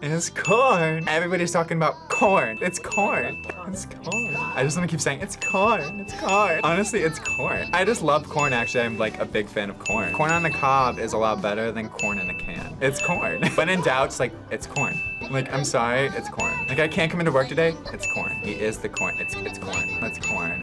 It's corn. Everybody's talking about corn. It's corn. It's corn. I just want to keep saying it's corn. It's corn. Honestly, it's corn. I just love corn, actually. I'm like a big fan of corn. Corn on the cob is a lot better than corn in a can. It's corn. When in doubt, it's like, it's corn. Like, I'm sorry, it's corn. Like, I can't come into work today. It's corn. He is the corn. It's corn. It's corn.